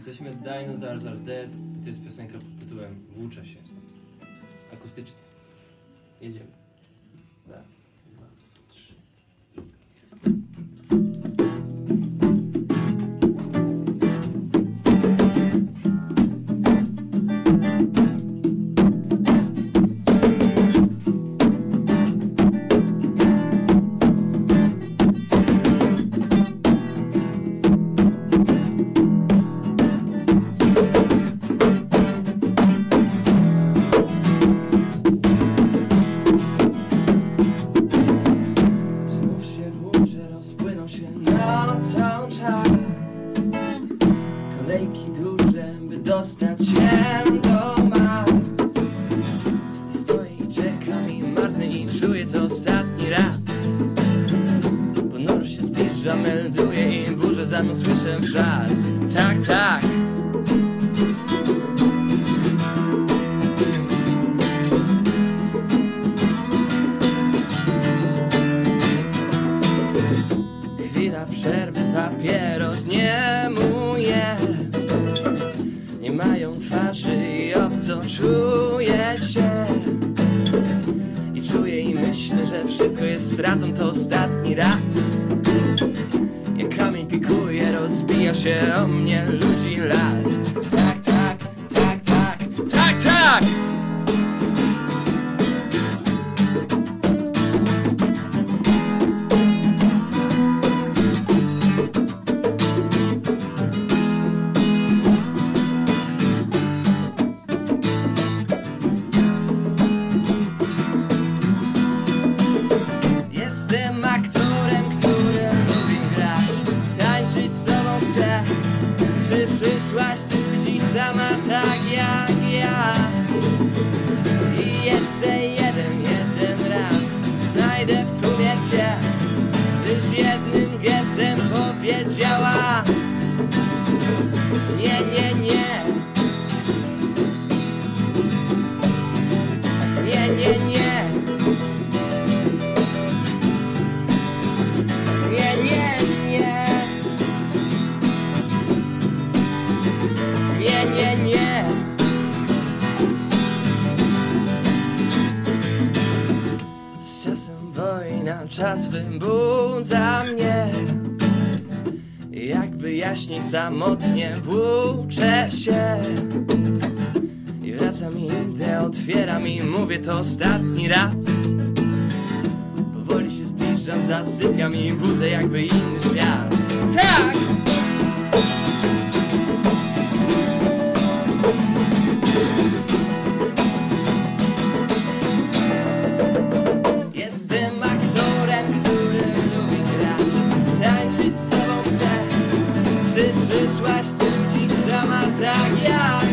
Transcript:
Jesteśmy Dinosaurs Are Dead i to jest piosenka pod tytułem Włóczę się. Akustycznie. Jedziemy. Raz, dwa, trzy. Cały czas kolejki duże, by dostać się do mas. Stoję i czekam i marznę i czuję to ostatni raz. Ponuro się zbliża, melduje i burzę za mną słyszę wrzask. Tak, tak. Chwila przerwy, papieros nie mu jest. Nie mają twarzy i obco czuję się. I czuję i myślę, że wszystko jest stratą, to ostatni raz. Jak kamień pikuje, rozbija się o mnie ludzi las. Tak, tak, tak, tak, tak, tak! Jestem aktorem, który lubi grać, tańczyć z tobą chcę. Czy przyszłaś tu dziś sama tak jak ja? I jeszcze jeden raz znajdę w tłumie cię, byś jednym gestem powiedziała nie, nie, nie. Nie, nie, nie. Nie, nie, nie. Nie, nie, nie. Z czasem wojna, czas wybudza mnie. Jakby jaśniej samotnie włóczę się. I wracam i idę, otwieram i mówię to ostatni raz. Powoli się zbliżam, zasypiam i budzę jakby inny świat. Tak! Jestem aktorem, który lubi grać, tańczyć z tobą chcę. Czy przyszłaś tu dziś sama tak jak